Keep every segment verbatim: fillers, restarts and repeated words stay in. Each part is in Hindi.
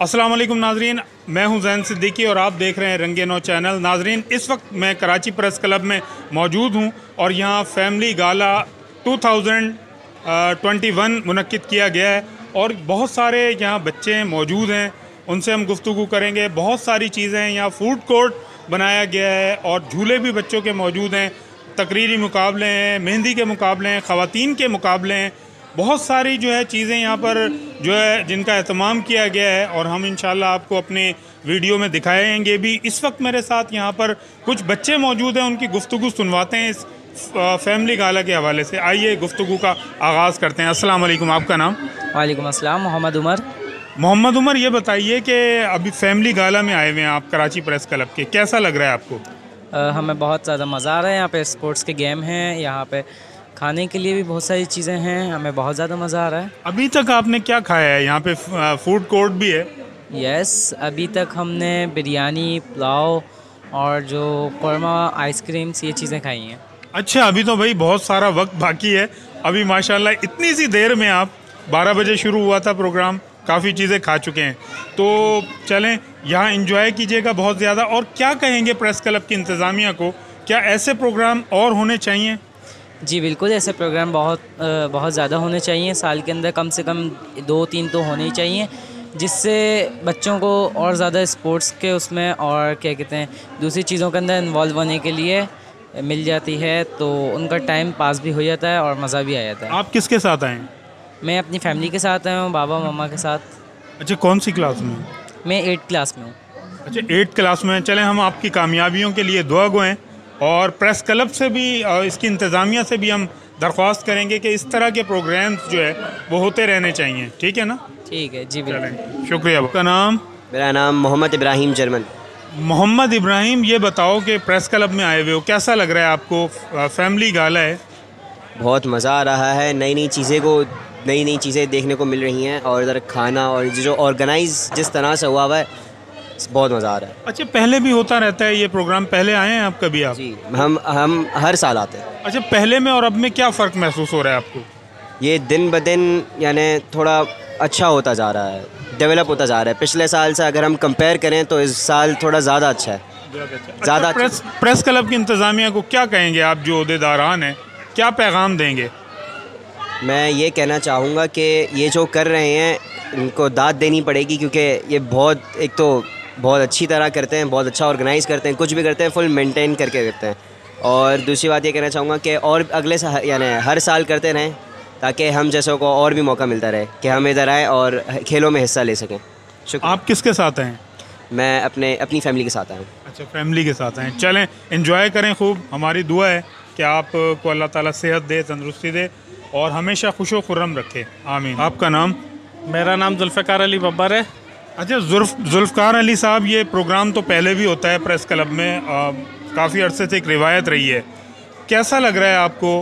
अस्सलाम वालेकुम नाजरीन, मैं हूं जैन सिद्दीकी और आप देख रहे हैं रंगे नौ चैनल। नाजरीन, इस वक्त मैं कराची प्रेस क्लब में मौजूद हूं और यहां फैमिली गाला दो हज़ार इक्कीस मुनक्किद किया गया है और बहुत सारे यहां बच्चे मौजूद हैं, उनसे हम गुफ्तगू करेंगे। बहुत सारी चीज़ें हैं, यहाँ फ़ूड कोर्ट बनाया गया है और झूले भी बच्चों के मौजूद हैं। तकरीरी मुकाबले हैं, मेहंदी के मुकाबले हैं, ख़वातीन के मुकाबले हैं। बहुत सारी जो है चीज़ें यहाँ पर जो है जिनका एहतमाम किया गया है और हम इंशाल्लाह आपको अपने वीडियो में दिखाएंगे भी। इस वक्त मेरे साथ यहाँ पर कुछ बच्चे मौजूद हैं, उनकी गुफ्तगू सुनवाते हैं इस फैमिली गाला के हवाले से। आइए गुफ्तगू का आगाज़ करते हैं। अस्सलाम वालेकुम, आपका नाम? वालेकुम अस्सलाम, मोहम्मद उमर। मोहम्मद उमर, ये बताइए कि अभी फैमिली गाला में आए हुए हैं आप कराची प्रेस क्लब के, कैसा लग रहा है आपको? आ, हमें बहुत ज़्यादा मज़ा आ रहा है। यहाँ पे स्पोर्ट्स के गेम हैं, यहाँ पे खाने के लिए भी बहुत सारी चीज़ें हैं, हमें बहुत ज़्यादा मज़ा आ रहा है। अभी तक आपने क्या खाया है? यहाँ पे फूड कोर्ट भी है। यस, अभी तक हमने बिरयानी, पुलाव और जो कौरमा, आइसक्रीम्स, ये चीज़ें खाई हैं। अच्छा, अभी तो भाई बहुत सारा वक्त बाकी है। अभी माशाल्लाह इतनी सी देर में आप बारह बजे शुरू हुआ था प्रोग्राम, काफ़ी चीज़ें खा चुके हैं, तो चलें यहाँ इंजॉय कीजिएगा बहुत ज़्यादा। और क्या कहेंगे प्रेस क्लब की इंतज़ामिया को, क्या ऐसे प्रोग्राम और होने चाहिए? जी बिल्कुल, ऐसे प्रोग्राम बहुत बहुत ज़्यादा होने चाहिए। साल के अंदर कम से कम दो तीन तो होने ही चाहिए, जिससे बच्चों को और ज़्यादा स्पोर्ट्स के उसमें और क्या कहते हैं दूसरी चीज़ों के अंदर इन्वॉल्व होने के लिए मिल जाती है, तो उनका टाइम पास भी हो जाता है और मज़ा भी आ जाता है। आप किसके साथ आए हैं? मैं अपनी फैमिली के साथ आया हूँ, बाबा मम्मा के साथ। अच्छा, कौन सी क्लास में? मैं एट्थ क्लास में हूँ। अच्छा, एट्थ क्लास में। चलें, हम आपकी कामयाबियों के लिए दुआ गो हैं और प्रेस क्लब से भी, इसकी इंतज़ामिया से भी हम दरख्वास्त करेंगे कि इस तरह के प्रोग्राम्स जो है वो होते रहने चाहिए। ठीक है ना? ठीक है जी, बिल्कुल। शुक्रिया। आपका नाम? मेरा नाम मोहम्मद इब्राहिम जर्मन। मोहम्मद इब्राहिम, ये बताओ कि प्रेस क्लब में आए हुए हो, कैसा लग रहा है आपको? फैमिली गाला है, बहुत मज़ा आ रहा है। नई नई चीज़ें को नई नई चीज़ें देखने को मिल रही हैं और इधर खाना और जो ऑर्गेनाइज जिस तरह से हुआ हुआ है, बहुत मज़ा आ रहा है। अच्छा, पहले भी होता रहता है ये प्रोग्राम? पहले आए हैं आप कभी? आप? जी, हम हम हर साल आते हैं। अच्छा, पहले में और अब में क्या फ़र्क महसूस हो रहा है आपको? ये दिन ब दिन यानी थोड़ा अच्छा होता जा रहा है, डेवलप होता जा रहा है। पिछले साल से अगर हम कंपेयर करें तो इस साल थोड़ा ज़्यादा अच्छा है, ज़्यादा। अच्छा, प्रेस प्रेस क्लब की इंतज़ामिया को क्या कहेंगे आप जो ओहदेदारान हैं, क्या पैगाम देंगे? मैं ये कहना चाहूँगा कि ये जो कर रहे हैं इनको दाद देनी पड़ेगी, क्योंकि ये बहुत एक तो बहुत अच्छी तरह करते हैं, बहुत अच्छा ऑर्गेनाइज़ करते हैं, कुछ भी करते हैं फुल मेंटेन करके करते हैं। और दूसरी बात ये कहना चाहूँगा कि और अगले साल यानी हर साल करते रहें, ताकि हम जैसों को और भी मौका मिलता रहे कि हम इधर आएँ और खेलों में हिस्सा ले सकें। शुक्रिया। आप किसके साथ हैं? मैं अपने अपनी फैमिली के साथ आया हूँ। अच्छा, फैमिली के साथ हैं। चलें, एंजॉय करें खूब। हमारी दुआ है कि आपको अल्लाह ताला सेहत दे, तंदुरुस्ती दे और हमेशा खुशो खुर्रम रखे। आमीन। आपका नाम? मेरा नाम जुल्फ़िकार अली बब्बर है। अच्छा, जुल्फ जुल्फ़िकार अली साहब, ये प्रोग्राम तो पहले भी होता है प्रेस क्लब में, काफ़ी अरसे से एक रिवायत रही है, कैसा लग रहा है आपको?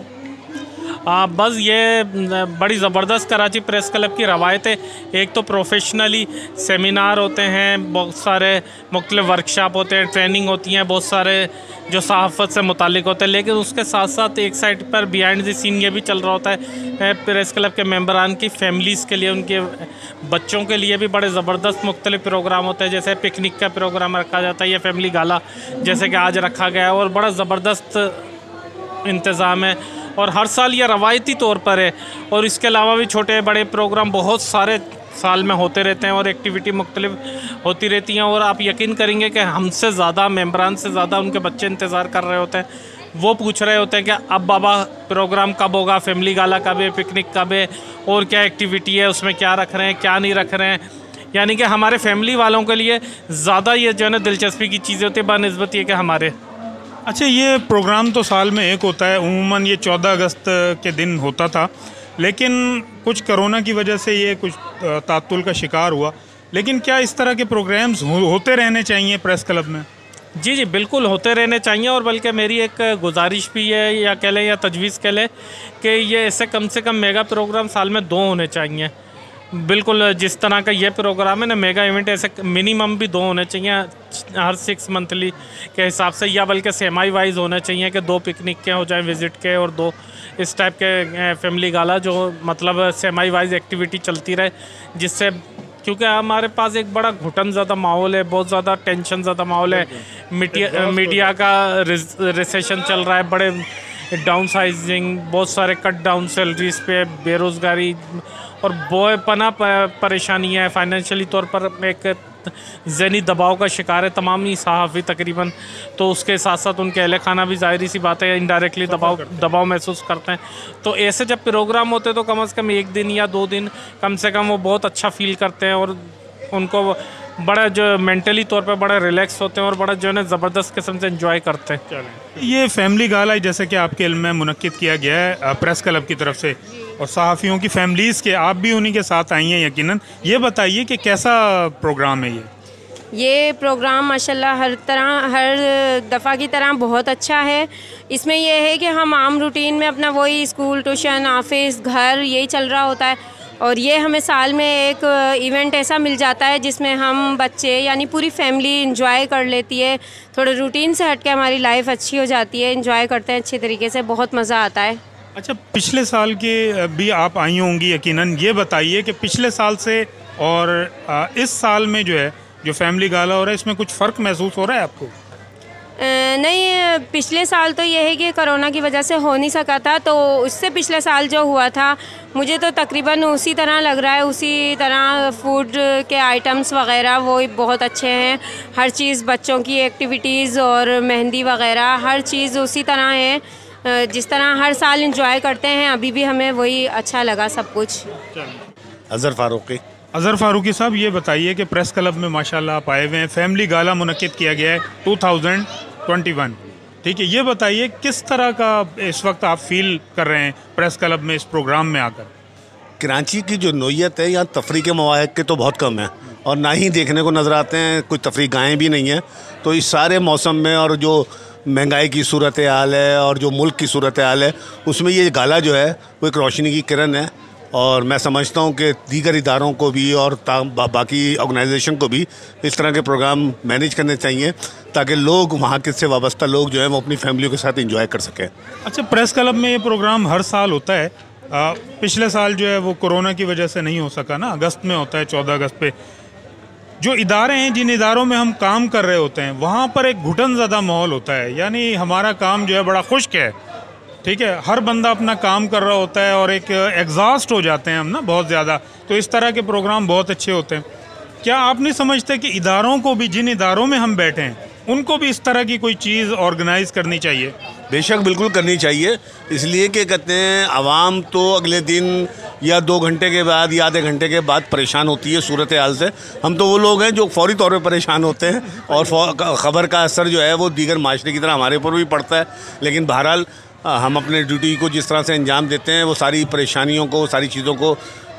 आ, बस ये बड़ी ज़बरदस्त कराची प्रेस क्लब की रवायत है। एक तो प्रोफेशनली सेमिनार होते हैं, बहुत सारे मुख्तलिफ वर्कशॉप होते हैं, ट्रेनिंग होती हैं, बहुत सारे जो सहाफ़त से मुतालिक होते हैं, लेकिन उसके साथ साथ एक साइड पर बिहाइंड द सीन ये भी चल रहा होता है प्रेस क्लब के मेंबरान की फैमिलीज़ के लिए, उनके बच्चों के लिए भी बड़े ज़बरदस्त मुख्तलिफ प्रोग्राम होते हैं। जैसे पिकनिक का प्रोग्राम रखा जाता है, ये फैमिली गाला जैसे कि आज रखा गया है और बड़ा ज़बरदस्त इंतज़ाम है और हर साल ये रवायती तौर पर है। और इसके अलावा भी छोटे बड़े प्रोग्राम बहुत सारे साल में होते रहते हैं और एक्टिविटी मुख्तलिफ होती रहती हैं। और आप यकीन करेंगे कि हमसे ज़्यादा, मेंबरान से ज़्यादा उनके बच्चे इंतज़ार कर रहे होते हैं। वो पूछ रहे होते हैं कि अब बाबा प्रोग्राम कब होगा, फैमिली गाला कब है, पिकनिक कब है और क्या एक्टिविटी है, उसमें क्या रख रहे हैं, क्या नहीं रख रहे हैं। यानी कि हमारे फैमिली वालों के लिए ज़्यादा ये जो है ना दिलचस्पी की चीज़ें होती है बनिस्बत ये कि हमारे। अच्छा, ये प्रोग्राम तो साल में एक होता है, उम्मूमन ये चौदह अगस्त के दिन होता था, लेकिन कुछ कोरोना की वजह से ये कुछ तात्तुल का शिकार हुआ। लेकिन क्या इस तरह के प्रोग्राम्स हो, होते रहने चाहिए प्रेस क्लब में? जी जी बिल्कुल होते रहने चाहिए। और बल्कि मेरी एक गुजारिश भी है, या कह लें या तजवीज़ कह लें, कि ये ऐसे कम से कम मेगा प्रोग्राम साल में दो होने चाहिए। बिल्कुल जिस तरह का ये प्रोग्राम है ना, मेगा इवेंट ऐसे मिनिमम भी दो होने चाहिए हर सिक्स मंथली के हिसाब से, या बल्कि सेमाई वाइज होने चाहिए कि दो पिकनिक के हो जाएं, विज़िट के, और दो इस टाइप के फैमिली गाला, जो मतलब सेमाई वाइज एक्टिविटी चलती रहे, जिससे क्योंकि हमारे पास एक बड़ा घुटन ज़्यादा माहौल है, बहुत ज़्यादा टेंशन ज़्यादा माहौल है। मीडिया मीडिया का रिसेशन चल रहा है, बड़े डाउन साइजिंग, बहुत सारे कट डाउन सैलरीज पे, बेरोज़गारी और बोए पना परेशानी है। फाइनेंशियली तौर पर एक ज़हनी दबाव का शिकार है तमाम ही सहाफ़ी तकरीबन। तो उसके साथ साथ उनके अहल खाना भी ज़ाहिर सी बात है इनडायरेक्टली दबाव दबाव महसूस करते हैं। तो ऐसे जब प्रोग्राम होते हैं तो कम से कम एक दिन या दो दिन कम से कम वो बहुत अच्छा फील करते हैं और उनको बड़ा जो मेंटली तौर पे बड़ा रिलैक्स होते हैं और बड़ा जो है ज़बरदस्त किस्म से एंजॉय करते हैं। ये फैमिली गाला जैसे कि आपके इल्म में मुनक्किद किया गया है प्रेस क्लब की तरफ से और सहाफ़ियों की फैमिलीज़ के, आप भी उन्हीं के साथ आई हैं यकीनन। ये बताइए कि कैसा प्रोग्राम है ये? ये प्रोग्राम माशाल्लाह हर तरह हर दफ़ा की तरह बहुत अच्छा है। इसमें यह है कि हम आम रूटीन में अपना वही स्कूल, ट्यूशन, ऑफिस, घर यही चल रहा होता है और ये हमें साल में एक इवेंट ऐसा मिल जाता है जिसमें हम बच्चे यानी पूरी फैमिली इंजॉय कर लेती है। थोड़े रूटीन से हट के हमारी लाइफ अच्छी हो जाती है, इंजॉय करते हैं अच्छे तरीके से, बहुत मज़ा आता है। अच्छा, पिछले साल के भी आप आई होंगी यकीनन। ये बताइए कि पिछले साल से और इस साल में जो है जो फैमिली गाला हो रहा है इसमें कुछ फ़र्क महसूस हो रहा है आपको? नहीं, पिछले साल तो ये है कि कोरोना की वजह से हो नहीं सका था, तो उससे पिछले साल जो हुआ था मुझे तो तकरीबन उसी तरह लग रहा है। उसी तरह फूड के आइटम्स वगैरह वो बहुत अच्छे हैं, हर चीज़, बच्चों की एक्टिविटीज़ और मेहंदी वगैरह हर चीज़ उसी तरह है जिस तरह हर साल इंजॉय करते हैं। अभी भी हमें वही अच्छा लगा सब कुछ। अज़हर फ़ारूकी। अज़हर फ़ारूकी साहब, ये बताइए कि प्रेस क्लब में माशाल्लाह आप आए हुए हैं, फैमिली गाला मुनक्किद किया गया है दो हज़ार इक्कीस, ठीक है। ये बताइए किस तरह का इस वक्त आप फील कर रहे हैं प्रेस क्लब में इस प्रोग्राम में आकर? कराची की जो नोयत है यहाँ तफरी के मवाक़ के तो बहुत कम है और ना ही देखने को नज़र आते हैं, कोई तफरी गाहें भी नहीं हैं। तो इस सारे मौसम में और जो महंगाई की सूरत हाल है और जो मुल्क की सूरत हाल है उसमें ये गाला जो है वो एक रोशनी की किरण है और मैं समझता हूँ कि दीगर इदारों को भी और बा, बाकी ऑर्गेनाइजेशन को भी इस तरह के प्रोग्राम मैनेज करने चाहिए ताकि लोग वहाँ के से वाबस्ता लोग जो हैं वो अपनी फैमिलियों के साथ एंजॉय कर सकें। अच्छा, प्रेस क्लब में ये प्रोग्राम हर साल होता है। आ, पिछले साल जो है वो कोरोना की वजह से नहीं हो सका ना, अगस्त में होता है, चौदह अगस्त पे। जो इदारे हैं, जिन इदारों में हम काम कर रहे होते हैं वहाँ पर एक घुटन ज़्यादा माहौल होता है, यानी हमारा काम जो है बड़ा खुश्क है, ठीक है। हर बंदा अपना काम कर रहा होता है और एक एग्जॉस्ट हो जाते हैं हम ना बहुत ज़्यादा। तो इस तरह के प्रोग्राम बहुत अच्छे होते हैं। क्या आप नहीं समझते कि इदारों को भी, जिन इदारों में हम बैठे हैं उनको भी इस तरह की कोई चीज़ ऑर्गेनाइज करनी चाहिए? बेशक बिल्कुल करनी चाहिए, इसलिए कि कहते हैं आवाम तो अगले दिन या दो घंटे के बाद या आधे घंटे के बाद परेशान होती है सूरत हाल से। हम तो वो लोग हैं जो फौरी तौर पे परेशान होते हैं और ख़बर का असर जो है वो दीगर माशरे की तरह हमारे ऊपर भी पड़ता है। लेकिन बहरहाल हम अपने ड्यूटी को जिस तरह से अंजाम देते हैं वो सारी परेशानियों को, सारी चीज़ों को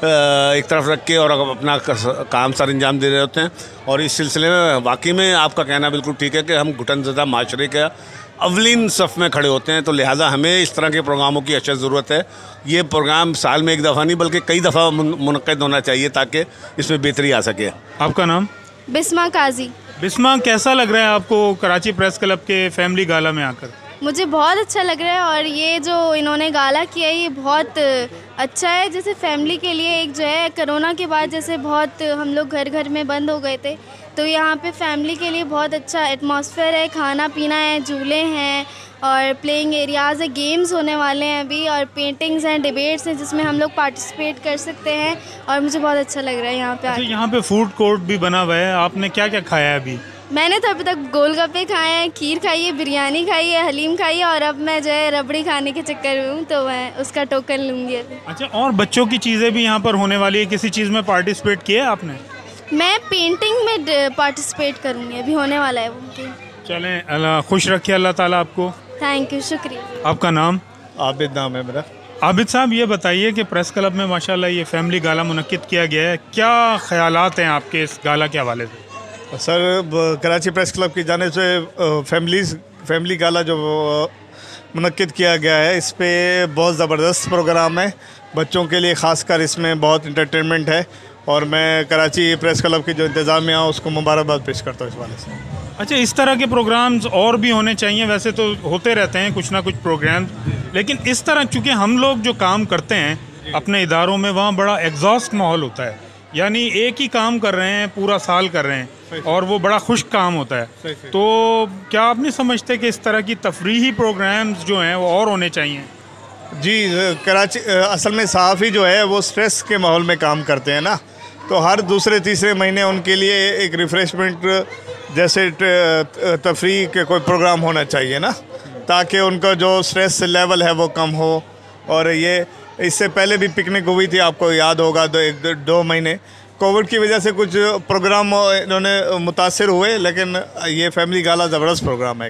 एक तरफ रख के और अपना काम सर अंजाम दे रहे होते हैं। और इस सिलसिले में वाकई में आपका कहना बिल्कुल ठीक है कि हम घुटन ज़दा माशरे के अवलिन सफ़ में खड़े होते हैं, तो लिहाजा हमें इस तरह के प्रोग्रामों की अशद ज़रूरत है। ये प्रोग्राम साल में एक दफ़ा नहीं बल्कि कई दफ़ा मुनक़्क़िद होना चाहिए ताकि इसमें बेहतरी आ सके। आपका नाम? बिस्मा काजी। बिस्मा, कैसा लग रहा है आपको कराची प्रेस क्लब के फैमिली गाला में आकर? मुझे बहुत अच्छा लग रहा है और ये जो इन्होंने गाला किया है ये बहुत अच्छा है। जैसे फैमिली के लिए एक जो है कोरोना के बाद जैसे बहुत हम लोग घर घर में बंद हो गए थे, तो यहाँ पे फैमिली के लिए बहुत अच्छा एटमॉस्फेयर है, खाना पीना है, झूले हैं और प्लेइंग एरियाज़ है, गेम्स होने वाले हैं अभी और पेंटिंग्स हैं, डिबेट्स हैं जिसमें हम लोग पार्टिसिपेट कर सकते हैं और मुझे बहुत अच्छा लग रहा है यहाँ पे। अच्छा, यहाँ पे फूड कोर्ट भी बना हुआ है, आपने क्या क्या खाया है अभी? मैंने तो अभी तक गोलगप्पे खाए हैं, खीर खाई है, बिरयानी खाई है, हलीम खाई है और अब मैं जो है रबड़ी खाने के चक्कर में हूँ तो मैं उसका टोकन लूँगी अभी। अच्छा, और बच्चों की चीज़ें भी यहाँ पर होने वाली है, किसी चीज़ में पार्टिसिपेट किया है आपने? मैं पेंटिंग में पार्टिसिपेट करूँगी, अभी होने वाला है वो। चलें, अल्लाह खुश रखे अल्लाह ताला आपको। थैंक यू, शुक्रिया। आपका नाम? आबिद नाम है मेरा। आबिद साहब, ये बताइए कि प्रेस क्लब में माशाल्लाह ये फैमिली गाला मुनक्किद किया गया है, क्या ख़यालात हैं आपके इस गाला के हवाले से? सर, कराची प्रेस क्लब की जाने से फैमिलीज फैमिली गाला जो मुनक्किद किया गया है इस पर बहुत ज़बरदस्त प्रोग्राम है। बच्चों के लिए ख़ासकर इसमें बहुत इंटरटेनमेंट है और मैं कराची प्रेस क्लब की जो इंतज़ामिया है उसको मुबारकबाद पेश करता हूँ इस वाले से। अच्छा, इस तरह के प्रोग्राम्स और भी होने चाहिए, वैसे तो होते रहते हैं कुछ ना कुछ प्रोग्राम, लेकिन इस तरह चूँकि हम लोग जो काम करते हैं अपने इदारों में वहाँ बड़ा एग्जॉस्ट माहौल होता है, यानी एक ही काम कर रहे हैं, पूरा साल कर रहे हैं और वो बड़ा खुश काम होता है। तो क्या आप नहीं समझते कि इस तरह की तफरीही प्रोग्राम्स जो हैं वो और होने चाहिए? जी, कराची असल में सहाफ़ी जो है वो स्ट्रेस के माहौल में काम करते हैं ना, तो हर दूसरे तीसरे महीने उनके लिए एक रिफ़्रेशमेंट जैसे तफरीह के कोई प्रोग्राम होना चाहिए ना, ताकि उनका जो स्ट्रेस लेवल है वो कम हो। और ये इससे पहले भी पिकनिक हुई थी, आपको याद होगा, दो एक दो, दो महीने कोविड की वजह से कुछ प्रोग्राम इन्होंने मुतासर हुए, लेकिन ये फैमिली गाला ज़बरदस्त प्रोग्राम है।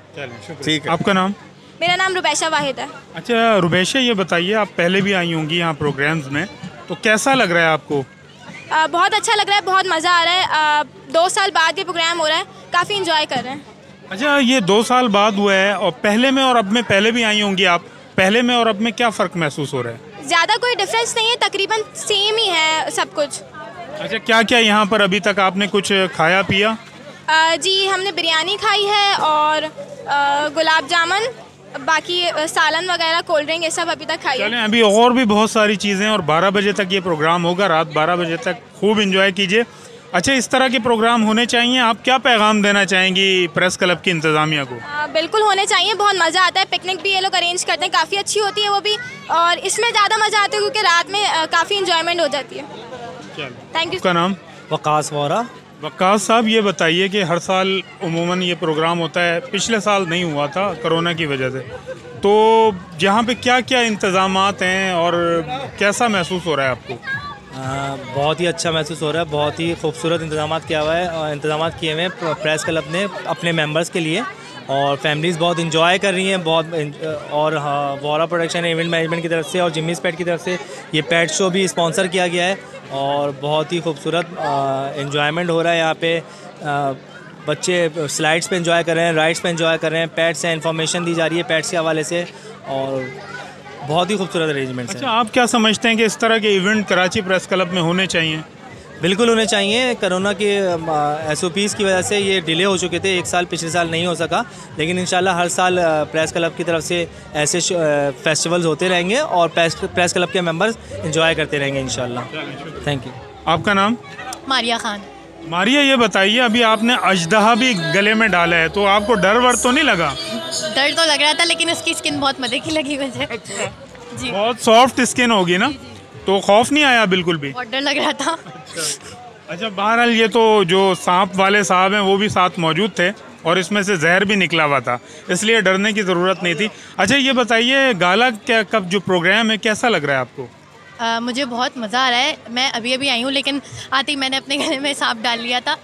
ठीक है। आपका नाम? मेरा नाम रुबैशा वाहिद है। अच्छा रुबैशा, ये बताइए, आप पहले भी आई होंगी यहाँ प्रोग्राम्स में, तो कैसा लग रहा है आपको? आ, बहुत अच्छा लग रहा है, बहुत मज़ा आ रहा है। आ, दो साल बाद ये प्रोग्राम हो रहा है, काफ़ी इंजॉय कर रहे हैं। अच्छा, ये दो साल बाद हुआ है और पहले में और अब में, पहले भी आई होंगी आप, पहले में और अब में क्या फ़र्क महसूस हो रहा है? ज़्यादा कोई डिफरेंस नहीं है, तकरीबन सेम ही है सब कुछ। अच्छा, क्या क्या यहाँ पर अभी तक आपने कुछ खाया पिया? आ, जी, हमने बिरयानी खाई है और आ, गुलाब जामुन, बाकी सालन वगैरह, कोल्ड ड्रिंक, ये सब अभी तक खाई है। चलें, अभी और भी बहुत सारी चीज़ें, और बारह बजे तक ये प्रोग्राम होगा, रात बारह बजे तक खूब इंजॉय कीजिए। अच्छा, इस तरह के प्रोग्राम होने चाहिए। आप क्या पैगाम देना चाहेंगी प्रेस क्लब की इंतज़ामिया को? आ, बिल्कुल होने चाहिए, बहुत मज़ा आता है। पिकनिक भी ये लोग अरेंज करते हैं, काफ़ी अच्छी होती है वो भी, और इसमें ज़्यादा मज़ा आता है क्योंकि रात में काफ़ी इंजॉयमेंट हो जाती है। Thank you. आपका नाम? वकास वोरा। वकास साहब, ये बताइए कि हर साल उमूमन ये प्रोग्राम होता है, पिछले साल नहीं हुआ था कोरोना की वजह से, तो यहाँ पे क्या क्या इंतज़ामात हैं और कैसा महसूस हो रहा है आपको? आ, बहुत ही अच्छा महसूस हो रहा है, बहुत ही खूबसूरत इंतजाम किया हुआ है, और इंतजाम किए हुए हैं प्रेस क्लब ने अपने मेंबर्स के लिए, और फैमिलीज़ बहुत इंजॉय कर रही हैं बहुत। और हाँ, वोरा प्रोडक्शन इवेंट मैनेजमेंट की तरफ से और जिम्मीज़ पेट की तरफ से ये पेट शो भी स्पॉन्सर किया गया है, और बहुत ही खूबसूरत इंजॉयमेंट हो रहा है यहाँ पे। आ, बच्चे स्लाइड्स पे एंजॉय कर रहे हैं, राइड्स पे एंजॉय कर रहे हैं, पेट्स से इन्फॉर्मेशन दी जा रही है पेट्स के हवाले से, और बहुत ही खूबसूरत अरेंजमेंट्स हैं। अच्छा, आप क्या समझते हैं कि इस तरह के इवेंट कराची प्रेस क्लब में होने चाहिए? बिल्कुल होने चाहिए। कोरोना के एस ओ पीज़ की वजह से ये डिले हो चुके थे, एक साल पिछले साल नहीं हो सका, लेकिन इंशाल्लाह हर साल प्रेस क्लब की तरफ से ऐसे फेस्टिवल्स होते रहेंगे और प्रेस क्लब के मेंबर्स एंजॉय करते रहेंगे इंशाल्लाह। Thank you. आपका नाम? मारिया खान। मारिया, ये बताइए, अभी आपने अजदहा भी गले में डाला है, तो आपको डर वर तो नहीं लगा? डर तो लग रहा था, लेकिन उसकी स्किन बहुत मजे की लगी मुझे। अच्छा। जी, बहुत सॉफ्ट स्किन होगी ना, तो खौफ नहीं आया बिल्कुल भी? बहुत डर लग रहा था। अच्छा, बहरहाल ये तो जो सांप वाले साहब हैं वो भी साथ मौजूद थे और इसमें से जहर भी निकला हुआ था, इसलिए डरने की ज़रूरत नहीं थी। अच्छा, ये बताइए, गाला क्या कब जो प्रोग्राम है कैसा लग रहा है आपको? आ, मुझे बहुत मज़ा आ रहा है। मैं अभी अभी आई हूँ, लेकिन आते ही मैंने अपने गले में सांप डाल लिया था।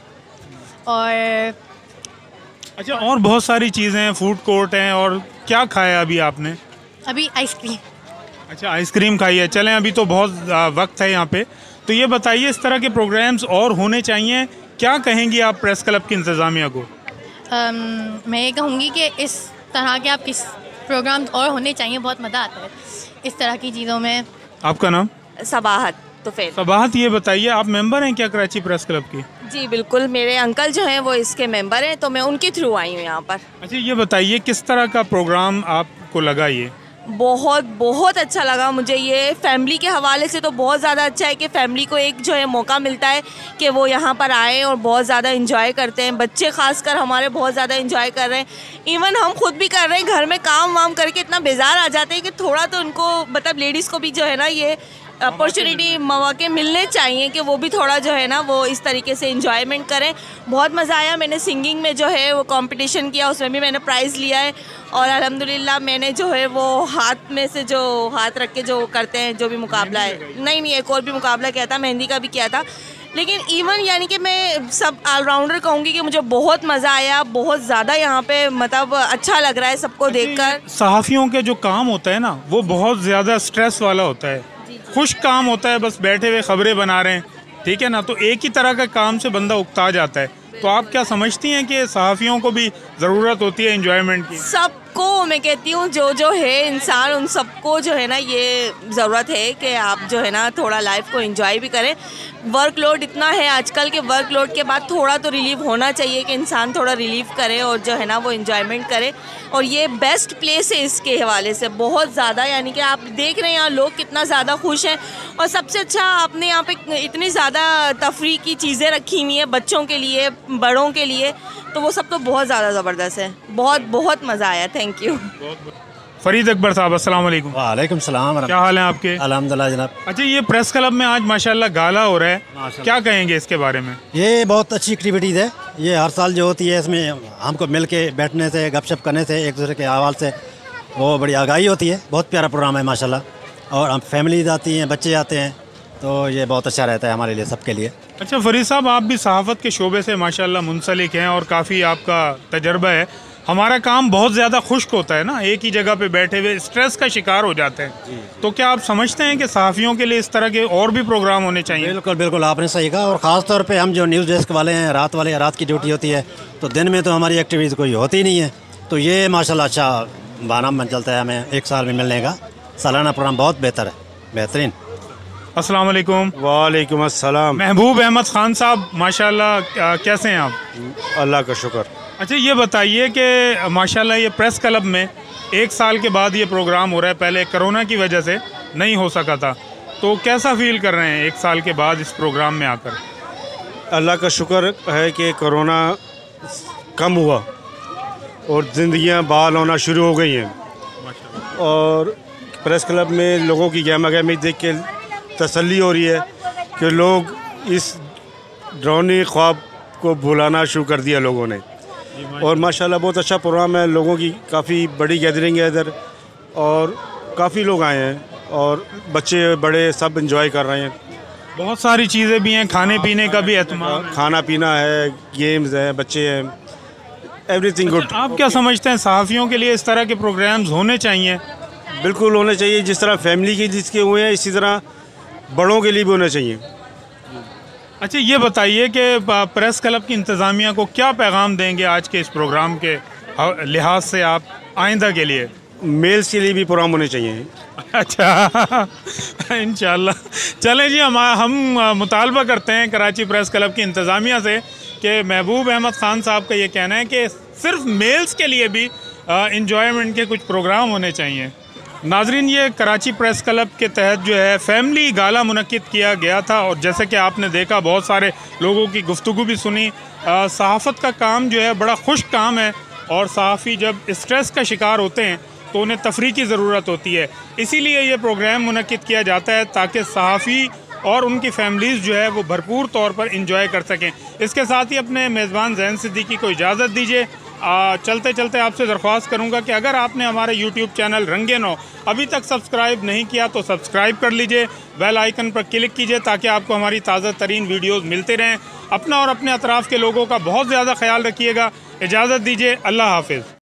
और अच्छा, और बहुत सारी चीज़ें हैं, फूड कोर्ट हैं, और क्या खाया अभी आपने? अभी आइसक्रीम। अच्छा, आइसक्रीम खाई है। चलें, अभी तो बहुत आ, वक्त है यहाँ पे, तो ये बताइए, इस तरह के प्रोग्राम्स और होने चाहिए। क्या कहेंगी आप प्रेस क्लब की इंतज़ामिया को? आम, मैं ये कहूँगी कि इस तरह के आप किस प्रोग्राम और होने चाहिए, बहुत मज़ा आता है इस तरह की चीज़ों में। आपका नाम? सबाहत तो फिर सबाहत, ये बताइए, आप मेंबर हैं क्या कराची प्रेस क्लब की? जी बिल्कुल, मेरे अंकल जो हैं वो इसके मेंबर हैं, तो मैं उनके थ्रू आई हूँ यहाँ पर। अच्छा, ये बताइए, किस तरह का प्रोग्राम आपको लगा ये? बहुत बहुत अच्छा लगा मुझे। ये फैमिली के हवाले से तो बहुत ज़्यादा अच्छा है कि फैमिली को एक जो है मौका मिलता है कि वो यहाँ पर आए और बहुत ज़्यादा इंजॉय करते हैं। बच्चे खासकर हमारे बहुत ज़्यादा इंजॉय कर रहे हैं, इवन हम खुद भी कर रहे हैं। घर में काम वाम करके इतना बेजार आ जाते हैं कि थोड़ा तो उनको, मतलब लेडीज़ को भी जो है ना ये अपॉर्चुनिटी, मौके मिलने चाहिए कि वो भी थोड़ा जो है ना वो इस तरीके से इंजॉयमेंट करें। बहुत मज़ा आया। मैंने सिंगिंग में जो है वो कंपटीशन किया, उसमें भी मैंने प्राइज़ लिया है, और अल्हम्दुलिल्लाह मैंने जो है वो हाथ में से जो हाथ रख के जो करते हैं, जो भी मुकाबला है, नहीं नहीं एक और भी मुकाबला किया था, मेहंदी का भी किया था। लेकिन इवन यानी कि मैं सब ऑलराउंडर कहूँगी कि मुझे बहुत मज़ा आया, बहुत ज़्यादा यहाँ पे मतलब अच्छा लग रहा है सबको देखकर। सहाफ़ियों के जो काम होता है ना, वो बहुत ज़्यादा स्ट्रेस वाला होता है, खुश काम होता है, बस बैठे हुए खबरें बना रहे हैं, ठीक है ना, तो एक ही तरह का काम से बंदा उकता जाता है। तो आप क्या समझती हैं कि सहाफ़ियों को भी ज़रूरत होती है एंजॉयमेंट की? सबको मैं कहती हूँ, जो जो है इंसान, उन सबको जो है ना ये ज़रूरत है कि आप जो है ना थोड़ा लाइफ को एंजॉय भी करें। वर्कलोड इतना है आजकल के वर्कलोड के बाद थोड़ा तो रिलीव होना चाहिए कि इंसान थोड़ा रिलीव करे और जो है ना वो इन्जॉयमेंट करे। और ये बेस्ट प्लेस है इसके हवाले से बहुत ज़्यादा, यानी कि आप देख रहे हैं यहाँ लोग कितना ज़्यादा खुश हैं। और सबसे अच्छा आपने यहाँ पे इतनी ज़्यादा तफरी की चीज़ें रखी हुई हैं बच्चों के लिए, बड़ों के लिए, तो वो सब तो बहुत ज़्यादा ज़बरदस्त है। बहुत बहुत मज़ा आया। Thank you. फरीद अकबर साहब, अस्सलाम वालेकुम। वालेकुम सलाम। क्या हाल है आपके? अल्हम्दुलिल्लाह जनाब। अच्छा, ये प्रेस क्लब में आज माशाल्लाह गाला हो रहा है, क्या कहेंगे इसके बारे में? ये बहुत अच्छी एक्टिविटीज़ है। ये हर साल जो होती है इसमें हमको मिल के बैठने से, गपशप करने से, एक दूसरे के आवाज़ से वो बड़ी आगाही होती है। बहुत प्यारा प्रोग्राम है माशाल्लाह। और हम फैमिलीज आती हैं, बच्चे आते हैं, तो ये बहुत अच्छा रहता है हमारे लिए, सबके लिए। अच्छा फरीद साहब, आप भी सहाफ़त के शोबे से माशाल्लाह मुंसलिक हैं और काफ़ी आपका तजर्बा है। हमारा काम बहुत ज़्यादा खुश्क होता है ना, एक ही जगह पे बैठे हुए स्ट्रेस का शिकार हो जाते हैं। तो क्या आप समझते हैं कि सहाफ़ियों के लिए इस तरह के और भी प्रोग्राम होने चाहिए? बिल्कुल बिल्कुल, आपने सही कहा। और ख़ास तौर पे हम जो न्यूज़ डेस्क वाले हैं, रात वाले रात की ड्यूटी होती है, तो दिन में तो हमारी एक्टिविटीज़ कोई होती नहीं है। तो ये माशाल्लाह अच्छा बहाना बन चलता है हमें एक साल में मिलने का। सालाना प्रोग्राम बहुत बेहतर है, बेहतरीन। अस्सलाम वालेकुम। वालेकुम अस्सलाम। महबूब अहमद खान साहब, माशाल्लाह कैसे हैं आप? अल्लाह का शुक्र। अच्छा, ये बताइए कि माशाल्लाह ये प्रेस क्लब में एक साल के बाद ये प्रोग्राम हो रहा है, पहले कोरोना की वजह से नहीं हो सका था, तो कैसा फील कर रहे हैं एक साल के बाद इस प्रोग्राम में आकर? अल्लाह का शुक्र है कि कोरोना कम हुआ और ज़िंदगियां बहाल होना शुरू हो गई हैं। और प्रेस क्लब में लोगों की गहमा गहमी देख के तसल्ली हो रही है कि लोग इस डरावनी ख्वाब को भुलाना शुरू कर दिया लोगों ने। और माशाल्लाह बहुत अच्छा प्रोग्राम है, लोगों की काफ़ी बड़ी गैदरिंग है इधर और काफ़ी लोग आए हैं और बच्चे बड़े सब एंजॉय कर रहे हैं। बहुत सारी चीज़ें भी हैं, खाने पीने का भी एहतमाम, खाना पीना है, गेम्स हैं, बच्चे हैं, एवरीथिंग गुड। आप क्या समझते हैं सहाफ़ियों के लिए इस तरह के प्रोग्राम्स होने चाहिए? बिल्कुल होने चाहिए। जिस तरह फैमिली के जिसके हुए हैं इसी तरह बड़ों के लिए भी होने चाहिए। अच्छा, ये बताइए कि प्रेस क्लब की इंतज़ामिया को क्या पैगाम देंगे आज के इस प्रोग्राम के लिहाज से आप आइंदा के लिए? मेल्स के लिए भी प्रोग्राम होने चाहिए। अच्छा इंशाल्लाह। चलें जी, हम हम मुतालबा करते हैं कराची प्रेस क्लब की इंतज़ामिया से कि महबूब अहमद ख़ान साहब का ये कहना है कि सिर्फ मेल्स के लिए भी इंजॉयमेंट के कुछ प्रोग्राम होने चाहिए। नाजरीन, ये कराची प्रेस क्लब के तहत जो है फैमिली गाला मुनक्किद किया गया था और जैसे कि आपने देखा बहुत सारे लोगों की गुफ्तगू भी सुनी। सहाफ़त का काम जो है बड़ा खुश काम है और सहाफ़ी जब स्ट्रेस का शिकार होते हैं तो उन्हें तफरी की ज़रूरत होती है, इसीलिए ये प्रोग्राम मुनक्किद किया जाता है ताकि सहाफ़ी और उनकी फैमिलीज़ जो है वो भरपूर तौर पर इंजॉय कर सकें। इसके साथ ही अपने मेज़बान ज़ैन सिद्दीकी को इजाज़त दीजिए। आ, चलते चलते आपसे दरख्वास्त करूंगा कि अगर आपने हमारे यूट्यूब चैनल रंगे नौ अभी तक सब्सक्राइब नहीं किया तो सब्सक्राइब कर लीजिए, बेल आइकन पर क्लिक कीजिए ताकि आपको हमारी ताज़ा तरीन वीडियोज़ मिलते रहें। अपना और अपने अतराफ़ के लोगों का बहुत ज़्यादा ख्याल रखिएगा। इजाज़त दीजिए, अल्लाह हाफिज़।